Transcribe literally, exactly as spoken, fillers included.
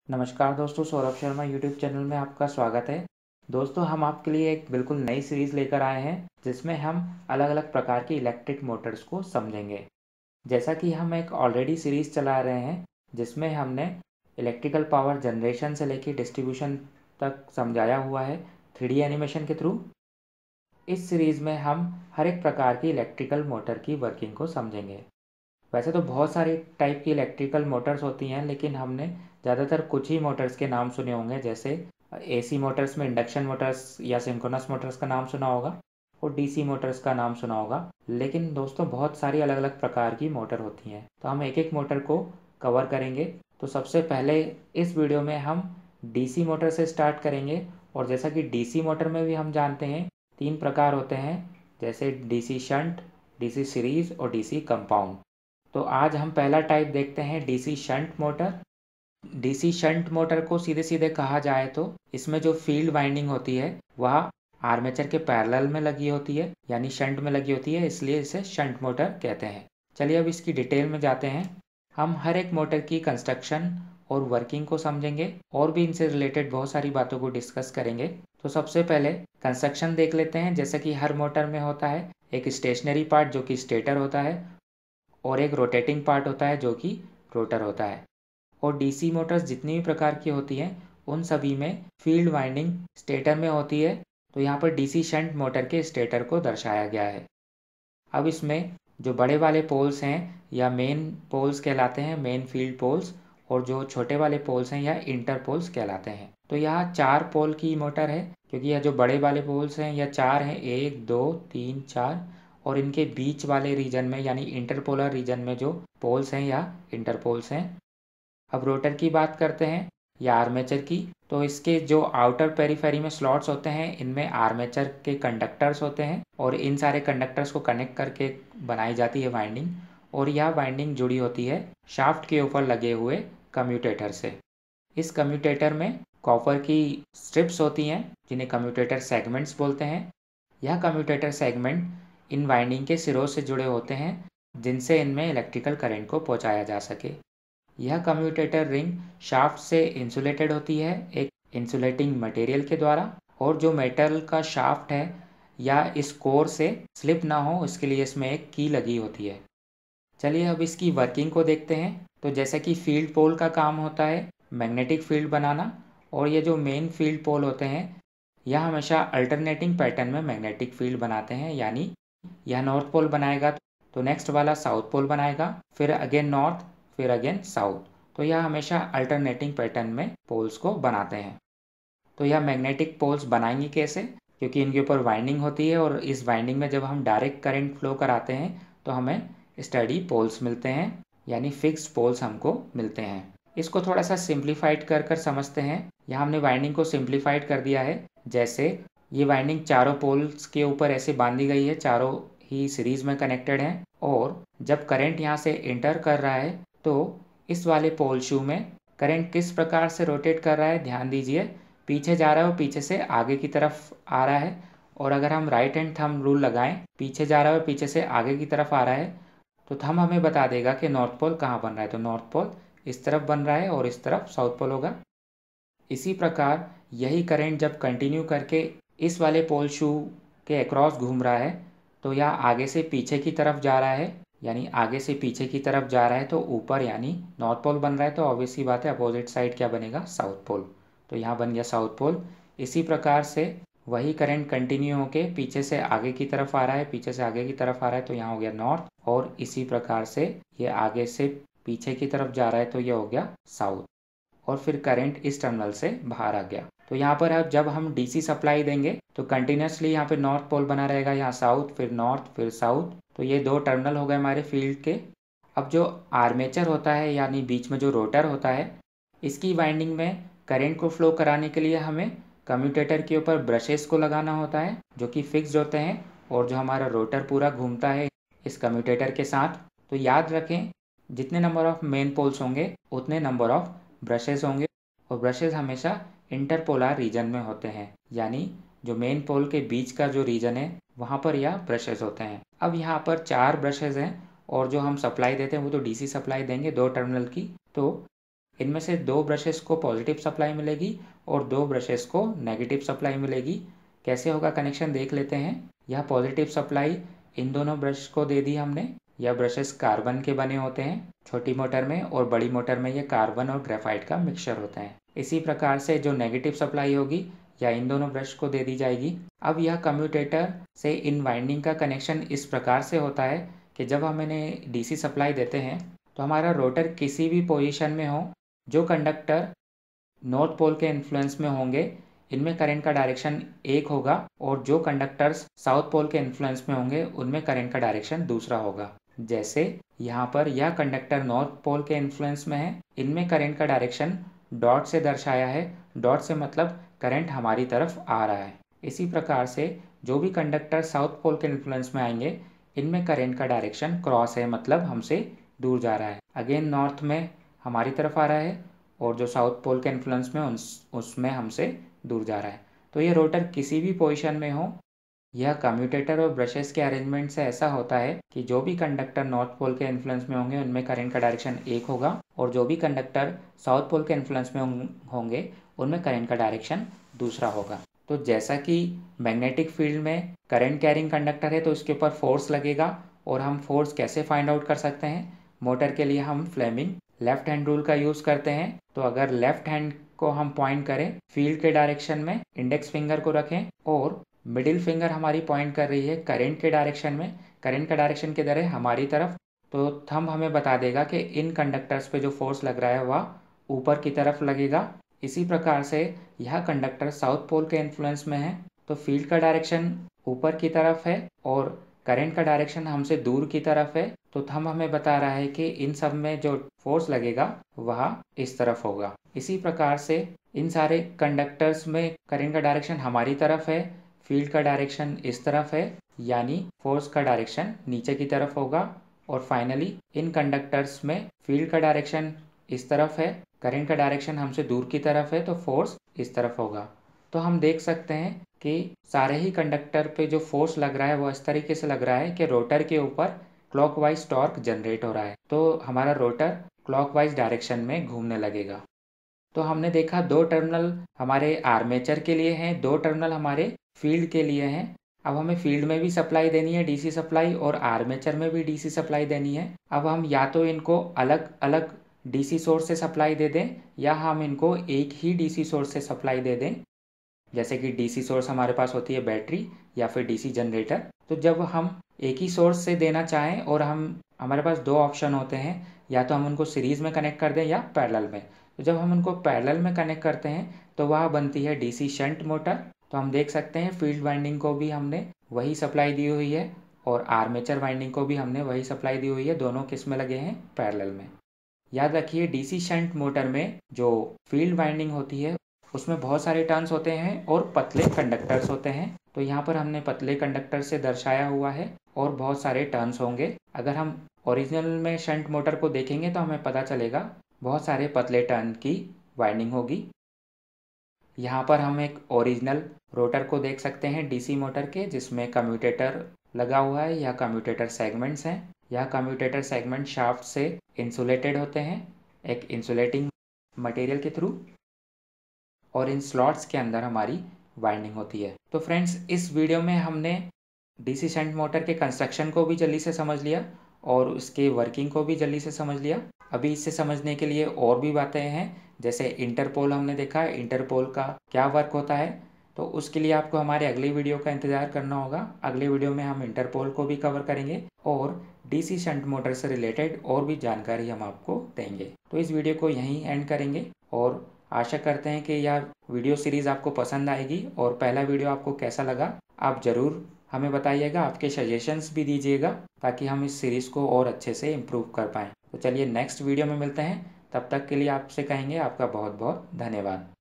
नमस्कार दोस्तों, Saurabh Sharma YouTube channel में आपका स्वागत है। दोस्तों, हम आपके लिए एक बिल्कुल नई सीरीज़ लेकर आए हैं जिसमें हम अलग अलग प्रकार की इलेक्ट्रिक मोटर्स को समझेंगे। जैसा कि हम एक ऑलरेडी सीरीज़ चला रहे हैं जिसमें हमने इलेक्ट्रिकल पावर जनरेशन से लेकर डिस्ट्रीब्यूशन तक समझाया हुआ है थ्री डी एनिमेशन के थ्रू। इस सीरीज़ में हम हर एक प्रकार की इलेक्ट्रिकल मोटर की वर्किंग को समझेंगे। वैसे तो बहुत सारी टाइप की इलेक्ट्रिकल मोटर्स होती हैं, लेकिन हमने ज़्यादातर कुछ ही मोटर्स के नाम सुने होंगे। जैसे एसी मोटर्स में इंडक्शन मोटर्स या सिंक्रोनस मोटर्स का नाम सुना होगा और डीसी मोटर्स का नाम सुना होगा। लेकिन दोस्तों, बहुत सारी अलग अलग प्रकार की मोटर होती हैं, तो हम एक एक मोटर को कवर करेंगे। तो सबसे पहले इस वीडियो में हम डीसी मोटर से स्टार्ट करेंगे। और जैसा कि डीसी मोटर में भी हम जानते हैं तीन प्रकार होते हैं, जैसे डीसी शंट, डीसी सीरीज और डीसी कंपाउंड। तो आज हम पहला टाइप देखते हैं DC shunt motor. DC shunt motor को सीधे सीधे कहा जाए तो इसमें जो फील्ड वाइंडिंग होती है वह आर्मेचर के पैरेलल में लगी होती है, यानी शंट में लगी होती है, इसलिए इसे शंट मोटर कहते हैं। चलिए अब इसकी डिटेल में जाते हैं। हम हर एक मोटर की कंस्ट्रक्शन और वर्किंग को समझेंगे और भी इनसे रिलेटेड बहुत सारी बातों को डिस्कस करेंगे। तो सबसे पहले कंस्ट्रक्शन देख लेते हैं। जैसे कि हर मोटर में होता है एक स्टेशनरी पार्ट जो कि स्टेटर होता है और एक रोटेटिंग पार्ट होता है जो कि रोटर होता है। और डीसी मोटर्स जितनी भी प्रकार की होती हैं उन सभी में फील्ड वाइंडिंग स्टेटर में होती है। तो यहाँ पर डीसी शंट मोटर के स्टेटर को दर्शाया गया है। अब इसमें जो बड़े वाले पोल्स हैं या मेन पोल्स कहलाते हैं, मेन फील्ड पोल्स, और जो छोटे वाले पोल्स हैं या इंटर पोल्स कहलाते हैं। तो यहाँ चार पोल की मोटर है, क्योंकि यह जो बड़े वाले पोल्स हैं यह चार हैं, एक दो तीन चार, और इनके बीच वाले रीजन में यानी इंटरपोलर रीजन में जो पोल्स हैं या इंटरपोल्स हैं। अब रोटर की बात करते हैं या आर्मेचर की। तो इसके जो आउटर पेरीफेरी में स्लॉट्स होते हैं इनमें आर्मेचर के कंडक्टर्स होते हैं और इन सारे कंडक्टर्स को कनेक्ट करके बनाई जाती है वाइंडिंग। और यह वाइंडिंग जुड़ी होती है शाफ्ट के ऊपर लगे हुए कम्यूटेटर से। इस कम्यूटेटर में कॉपर की स्ट्रिप्स होती हैं जिन्हें कम्यूटेटर सेगमेंट्स बोलते हैं। यह कम्यूटेटर सेगमेंट इन वाइंडिंग के सिरों से जुड़े होते हैं जिनसे इनमें इलेक्ट्रिकल करंट को पहुंचाया जा सके। यह कम्यूटेटर रिंग शाफ्ट से इंसुलेटेड होती है एक इंसुलेटिंग मटेरियल के द्वारा, और जो मेटल का शाफ्ट है या इस कोर से स्लिप ना हो इसके लिए इसमें एक की लगी होती है। चलिए अब इसकी वर्किंग को देखते हैं। तो जैसा कि फील्ड पोल का काम होता है मैग्नेटिक फील्ड बनाना, और ये जो मेन फील्ड पोल होते हैं यह हमेशा अल्टरनेटिंग पैटर्न में मैग्नेटिक फील्ड बनाते हैं। यानी यह नॉर्थ पोल बनाएगा तो नेक्स्ट वाला साउथ पोल बनाएगा, फिर अगेन नॉर्थ, फिर अगेन साउथ। तो यह हमेशा अल्टरनेटिंग पैटर्न में पोल्स को बनाते हैं। तो यह मैग्नेटिक पोल्स बनाएंगे कैसे? क्योंकि इनके ऊपर वाइंडिंग होती है और इस वाइंडिंग में जब हम डायरेक्ट करंट फ्लो कराते हैं तो हमें स्टडी पोल्स मिलते हैं, यानी फिक्स्ड पोल्स हमको मिलते हैं। इसको थोड़ा सा सिंप्लीफाइड कर कर समझते हैं। यहाँ हमने वाइंडिंग को सिंप्लीफाइड कर दिया है। जैसे ये वाइंडिंग चारों पोल्स के ऊपर ऐसे बांधी गई है, चारों ही सीरीज में कनेक्टेड हैं, और जब करंट यहाँ से इंटर कर रहा है तो इस वाले पोल शू में करंट किस प्रकार से रोटेट कर रहा है ध्यान दीजिए। पीछे जा रहा है और पीछे से आगे की तरफ आ रहा है। और अगर हम राइट हैंड थंब रूल लगाएं, पीछे जा रहा है और पीछे से आगे की तरफ आ रहा है, तो थंब हमें बता देगा कि नॉर्थ पोल कहाँ बन रहा है। तो नॉर्थ पोल इस तरफ बन रहा है और इस तरफ साउथ पोल होगा। इसी प्रकार यही करंट जब कंटिन्यू करके इस वाले पोल शू के अक्रॉस घूम रहा है तो यह आगे से पीछे की तरफ जा रहा है, यानी आगे से पीछे की तरफ जा रहा है तो ऊपर यानी नॉर्थ पोल बन रहा है। तो ऑब्वियस सी बात है अपोजिट साइड क्या बनेगा, साउथ पोल। तो यहाँ बन गया साउथ पोल। इसी प्रकार से वही करंट कंटिन्यू होके पीछे से आगे की तरफ आ रहा है, पीछे से आगे की तरफ आ रहा है तो यहाँ हो गया नॉर्थ, और इसी प्रकार से ये आगे से पीछे की तरफ जा रहा है तो ये हो गया साउथ, और फिर करंट इस टर्मिनल से बाहर आ गया। तो यहाँ पर अब जब हम डीसी सप्लाई देंगे तो कंटिन्यूसली यहाँ पे नॉर्थ पोल बना रहेगा, यहाँ साउथ, फिर नॉर्थ, फिर साउथ। तो ये दो टर्मिनल हो गए हमारे फील्ड के। अब जो आर्मेचर होता है यानी बीच में जो रोटर होता है, इसकी वाइंडिंग में करंट को फ्लो कराने के लिए हमें कम्यूटेटर के ऊपर ब्रशेस को लगाना होता है जो कि फिक्स्ड होते हैं, और जो हमारा रोटर पूरा घूमता है इस कम्यूटेटर के साथ। तो याद रखें जितने नंबर ऑफ मेन पोल्स होंगे उतने नंबर ऑफ ब्रशेस होंगे, और ब्रशेस हमेशा इंटरपोलर रीजन में होते हैं, यानी जो मेन पोल के बीच का जो रीजन है वहाँ पर यह ब्रशेस होते हैं। अब यहाँ पर चार ब्रशेस हैं और जो हम सप्लाई देते हैं वो तो डीसी सप्लाई देंगे दो टर्मिनल की। तो इनमें से दो ब्रशेस को पॉजिटिव सप्लाई मिलेगी और दो ब्रशेस को नेगेटिव सप्लाई मिलेगी। कैसे होगा कनेक्शन देख लेते हैं। यह पॉजिटिव सप्लाई इन दोनों ब्रश को दे दी हमने। यह ब्रशेस कार्बन के बने होते हैं छोटी मोटर में, और बड़ी मोटर में ये कार्बन और ग्रेफाइट का मिक्सचर होता है। इसी प्रकार से जो नेगेटिव सप्लाई होगी या इन दोनों ब्रश को दे दी जाएगी। अब यह कम्यूटेटर से इन वाइंडिंग का कनेक्शन इस प्रकार से होता है कि जब हम इन्हें डीसी सप्लाई देते हैं तो हमारा रोटर किसी भी पोजीशन में हो, जो कंडक्टर नॉर्थ पोल के इन्फ्लुएंस में होंगे इनमें करंट का डायरेक्शन एक होगा, और जो कंडक्टर्स साउथ पोल के इन्फ्लुएंस में होंगे उनमें करंट का डायरेक्शन दूसरा होगा। जैसे यहाँ पर यह कंडक्टर नॉर्थ पोल के इन्फ्लुएंस में है, इनमें करंट का डायरेक्शन डॉट से दर्शाया है। डॉट से मतलब करंट हमारी तरफ आ रहा है। इसी प्रकार से जो भी कंडक्टर साउथ पोल के इन्फ्लुएंस में आएंगे इनमें करंट का डायरेक्शन क्रॉस है, मतलब हमसे दूर जा रहा है। अगेन नॉर्थ में हमारी तरफ आ रहा है और जो साउथ पोल के इन्फ्लुएंस में उस उसमें हमसे दूर जा रहा है। तो ये रोटर किसी भी पोजीशन में हो, यह कम्यूटेटर और ब्रशेस के अरेंजमेंट से ऐसा होता है कि जो भी कंडक्टर नॉर्थ पोल के इन्फ्लुएंस में होंगे उनमें करंट का डायरेक्शन एक होगा, और जो भी कंडक्टर साउथ पोल के इन्फ्लुएंस में होंगे उनमें करंट का डायरेक्शन दूसरा होगा। तो जैसा कि मैग्नेटिक फील्ड में करंट कैरिंग कंडक्टर है तो इसके ऊपर फोर्स लगेगा, और हम फोर्स कैसे फाइंड आउट कर सकते हैं। मोटर के लिए हम फ्लेमिंग लेफ्ट हैंड रूल का यूज़ करते हैं। तो अगर लेफ्ट हैंड को हम पॉइंट करें फील्ड के डायरेक्शन में, इंडेक्स फिंगर को रखें और मिडिल फिंगर हमारी पॉइंट कर रही है करंट के डायरेक्शन में, करंट का डायरेक्शन किधर है हमारी तरफ, तो थंब हमें बता देगा कि इन कंडक्टर्स पे जो फोर्स लग रहा है वह ऊपर की तरफ लगेगा। इसी प्रकार से यह कंडक्टर साउथ पोल के इन्फ्लुएंस में है तो फील्ड का डायरेक्शन ऊपर की तरफ है और करंट का डायरेक्शन हमसे दूर की तरफ है। तो थंब हमें बता रहा है कि इन सब में जो फोर्स लगेगा वह इस तरफ होगा। इसी प्रकार से इन सारे कंडक्टर्स में करंट का डायरेक्शन हमारी तरफ है, फील्ड का डायरेक्शन इस तरफ है, यानी फोर्स का डायरेक्शन नीचे की तरफ होगा। और फाइनली इन कंडक्टर्स में फील्ड का डायरेक्शन इस तरफ है, करंट का डायरेक्शन हमसे दूर की तरफ है, तो फोर्स इस तरफ होगा। तो हम देख सकते हैं कि सारे ही कंडक्टर पे जो फोर्स लग रहा है वो इस तरीके से लग रहा है कि रोटर के ऊपर क्लॉकवाइज टॉर्क जनरेट हो रहा है, तो हमारा रोटर क्लॉकवाइज डायरेक्शन में घूमने लगेगा। तो हमने देखा दो टर्मिनल हमारे आर्मेचर के लिए हैं, दो टर्मिनल हमारे फील्ड के लिए हैं। अब हमें फील्ड में भी सप्लाई देनी है डीसी सप्लाई, और आर्मेचर में भी डीसी सप्लाई देनी है। अब हम या तो इनको अलग अलग डीसी सोर्स से सप्लाई दे दें या हम इनको एक ही डीसी सोर्स से सप्लाई दे दें। जैसे कि डीसी सोर्स हमारे पास होती है बैटरी या फिर डीसी जनरेटर। तो जब हम एक ही सोर्स से देना चाहें और हम हमारे पास दो ऑप्शन होते हैं, या तो हम उनको सीरीज़ में कनेक्ट कर दें या पैरेलल में। तो जब हम उनको पैरेलल में कनेक्ट करते हैं तो वह बनती है डीसी शंट मोटर। तो हम देख सकते हैं फील्ड वाइंडिंग को भी हमने वही सप्लाई दी हुई है और आर्मेचर वाइंडिंग को भी हमने वही सप्लाई दी हुई है, दोनों किस में लगे हैं पैरेलल में। याद रखिए डीसी शंट मोटर में जो फील्ड वाइंडिंग होती है उसमें बहुत सारे टर्न्स होते हैं और पतले कंडक्टर्स होते हैं। तो यहाँ पर हमने पतले कंडक्टर से दर्शाया हुआ है और बहुत सारे टर्न्स होंगे। अगर हम ओरिजिनल में शंट मोटर को देखेंगे तो हमें पता चलेगा बहुत सारे पतले टर्न की वाइंडिंग होगी। यहाँ पर हम एक ओरिजिनल रोटर को देख सकते हैं डीसी मोटर के, जिसमें कम्यूटेटर लगा हुआ है। यह कम्यूटेटर सेगमेंट्स हैं। यह कम्यूटेटर सेगमेंट शाफ्ट से इंसुलेटेड होते हैं एक इंसुलेटिंग मटेरियल के थ्रू, और इन स्लॉट्स के अंदर हमारी वाइंडिंग होती है। तो फ्रेंड्स, इस वीडियो में हमने डीसी शंट मोटर के कंस्ट्रक्शन को भी जल्दी से समझ लिया और उसके वर्किंग को भी जल्दी से समझ लिया। अभी इससे समझने के लिए और भी बातें हैं, जैसे इंटरपोल हमने देखा है, इंटरपोल का क्या वर्क होता है। तो उसके लिए आपको हमारे अगले वीडियो का इंतज़ार करना होगा। अगले वीडियो में हम इंटरपोल को भी कवर करेंगे और डीसी शंट मोटर से रिलेटेड और भी जानकारी हम आपको देंगे। तो इस वीडियो को यहीं एंड करेंगे और आशा करते हैं कि यह वीडियो सीरीज़ आपको पसंद आएगी। और पहला वीडियो आपको कैसा लगा आप ज़रूर हमें बताइएगा, आपके सजेशंस भी दीजिएगा ताकि हम इस सीरीज़ को और अच्छे से इम्प्रूव कर पाएँ। तो चलिए नेक्स्ट वीडियो में मिलते हैं, तब तक के लिए आपसे कहेंगे आपका बहुत बहुत धन्यवाद।